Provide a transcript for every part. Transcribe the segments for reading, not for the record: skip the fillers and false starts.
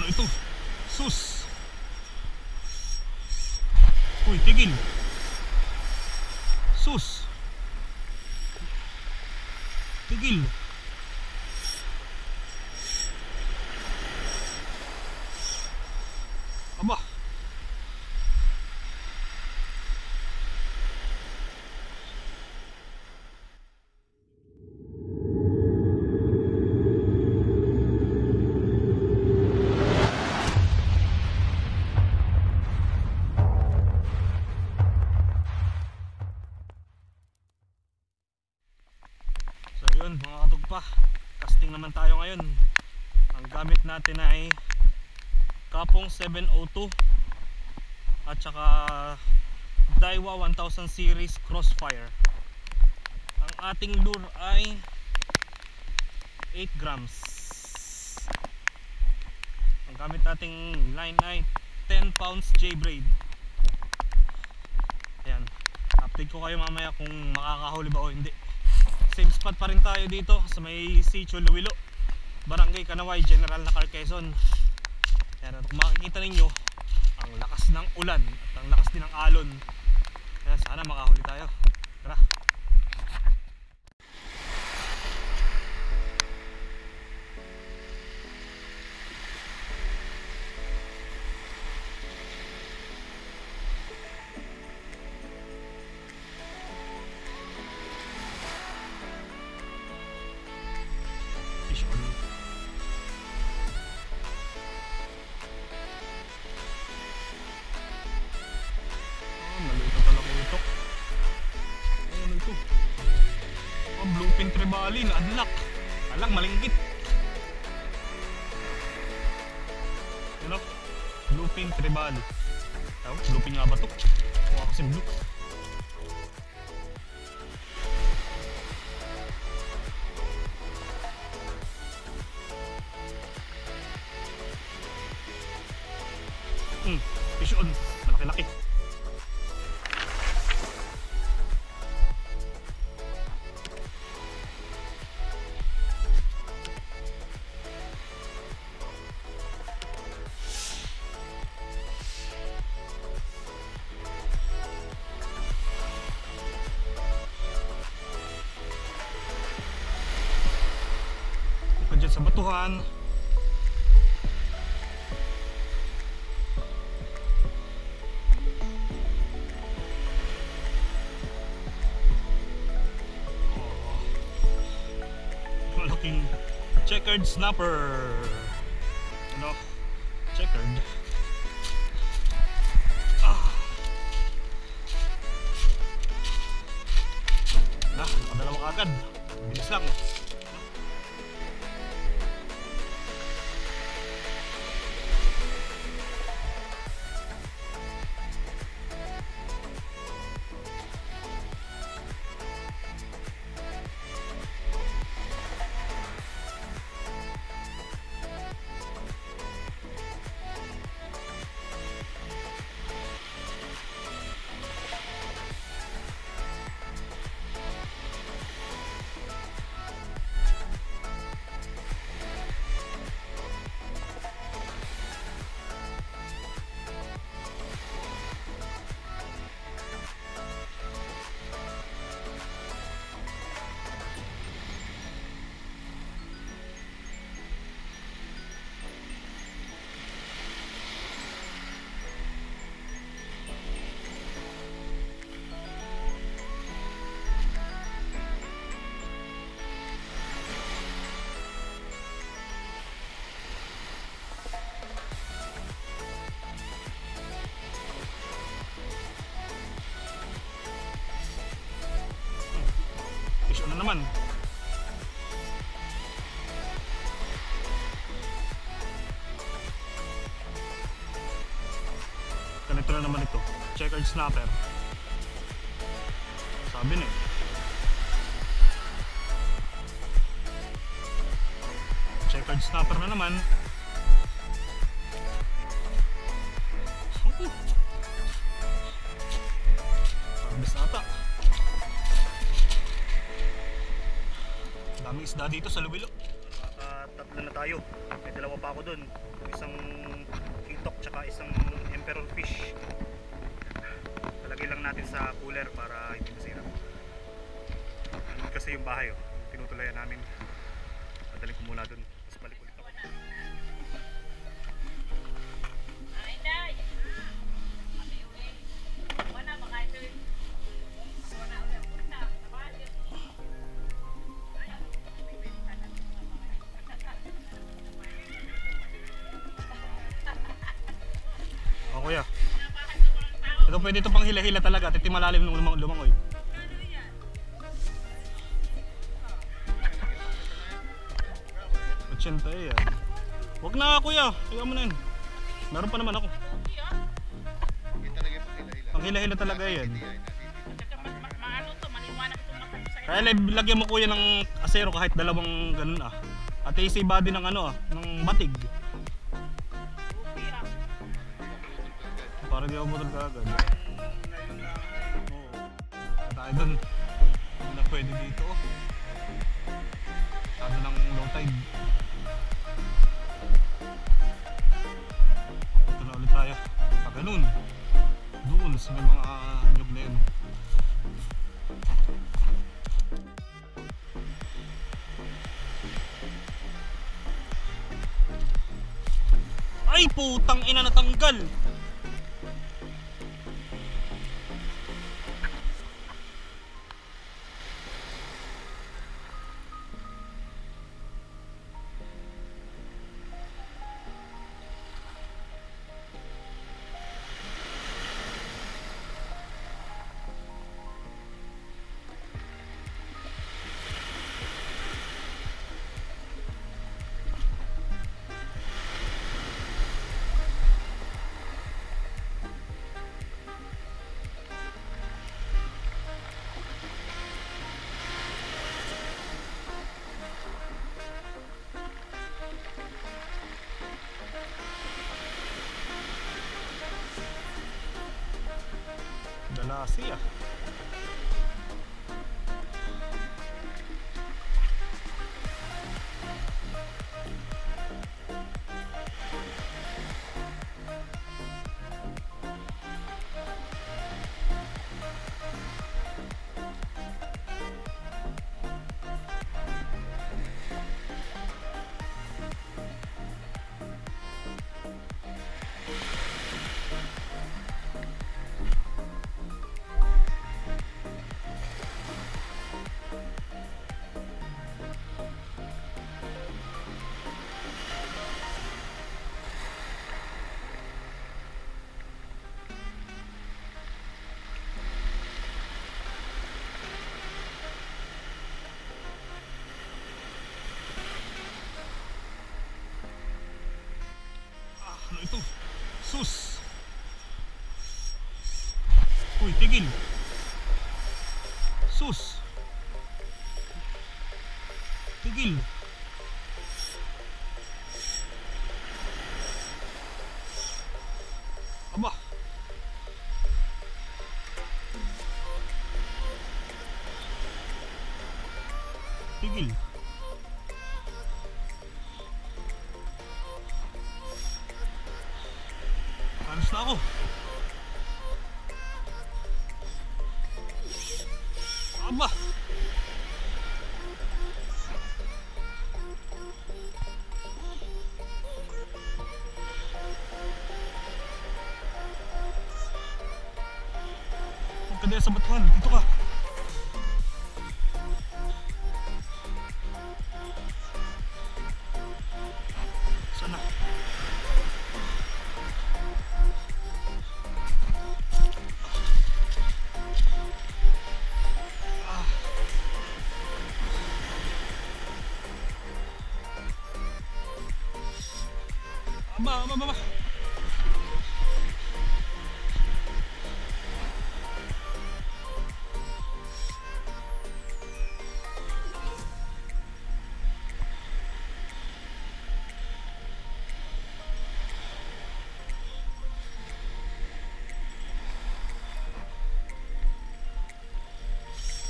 Ano ito? Sus! Uy, tigil! Sus! Tigil! Aba! So yun mga katugpa, casting naman tayo ngayon. Ang gamit natin ay Kapong 702 at saka Daiwa 1000 series Crossfire. Ang ating lure ay 8 grams. Ang gamit nating line ay 10 pounds J-braid. Ayan, update ko kayo mamaya kung makakahuli ba o hindi. Same spot pa rin tayo dito sa may Sitio Luilo, Barangay Kanaway, General Nakar, Quezon. Ayan, at makikita ninyo ang lakas ng ulan at ang lakas din ng alon. Kaya sana makahuli tayo. Tara. Fish on. Maliit na talaga ito. Ano ito? Bluefin trevally na unlock. Alang malinggit. Ano? Bluefin trevally. Bluefin nga ba ito? Mukha kasi blue. Fish on. Malaki-laki. Dyan sa batuhan. Malaking checkered snapper. Ano? Checkered. Nakadalawa kagad. Bilis lang. Fish on na naman. Ganito na naman ito. Checkered snapper. Sabi na eh. Checkered snapper na naman. Parbis na ata. Daming isda dito sa Luilo. Tatlo na tayo tayo. May dalawa pa ako dun, isang hitok tsaka isang emperor fish. Talagay lang natin sa cooler para hindi masira. Kasi yung bahay, oh, tinutulayan namin. Padaling ko muna dun, tapos balik ulit ako. Oh kuya, ito pwede ito pang hila-hila talaga, titimalalim ng lumangoy. Yan. Wag na kuya, higa mo na yun. Meron pa naman ako. Ang hila-hila talaga yan. Kaya lagyan mo kuya ng asero kahit dalawang ganun ah. At easy body ng ano ah, ng batig. Para di ako butol kagad. Oo. Tayo dun. Hindi na pwede dito oh. Masyado ng low tide. Ito na ulit tayo. Pag ganun, doon sa may mga nyug na yun. Ay putang ina, natanggal. Dalasi ah. Ano ito? Sus! Uy, tigil! Sus! Tigil! Aba! Tigil! Alis na ako. Aba. Huwag ka dyan sa batuhan. Dito ka. Sana. Aba.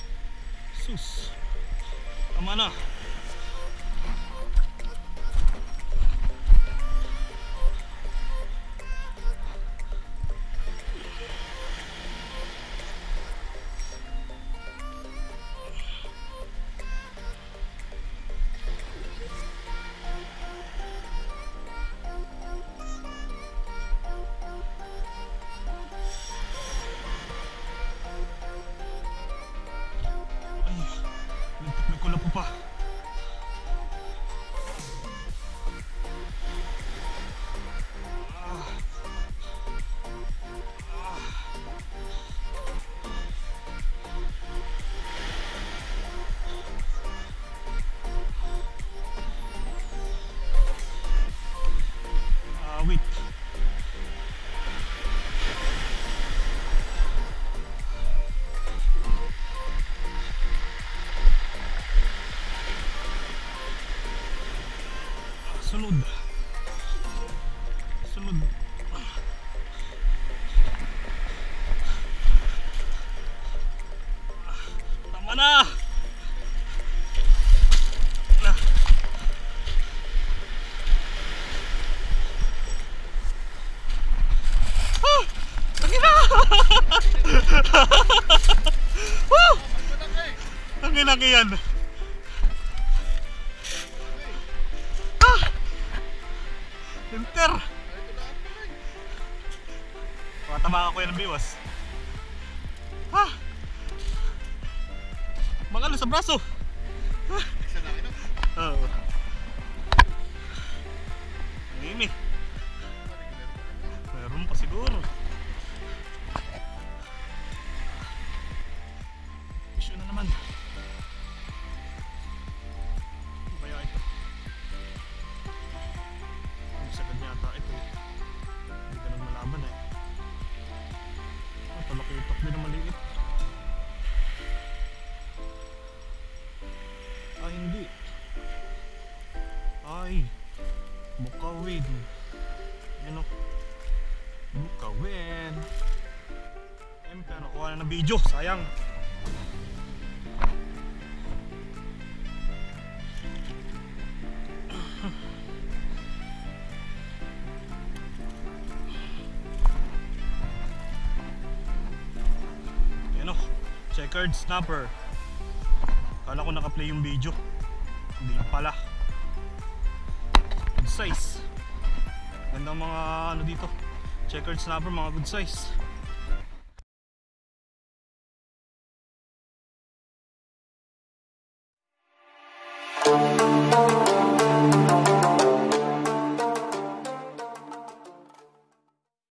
Sus. Tama na. awit. Sunod. Sunod. Tama na. Ang laki yan. Enter. Tama ako yan ng biwas. Magalo sa braso. Oo. Nini. Meron pa siguro. Issue na naman. Ano kaya ito? Sagad yata ito. Hindi ka nang malaman eh. Talakitok din na maliit. Ay hindi. Ay bukawin. Yan o. Bukawin. Siyempre nakuha na ng video. Sayang. Checkered snapper. Kala ko naka-play yung video. Hindi pala. Good size. Ganda mga ano dito. Checkered snapper, mga good size.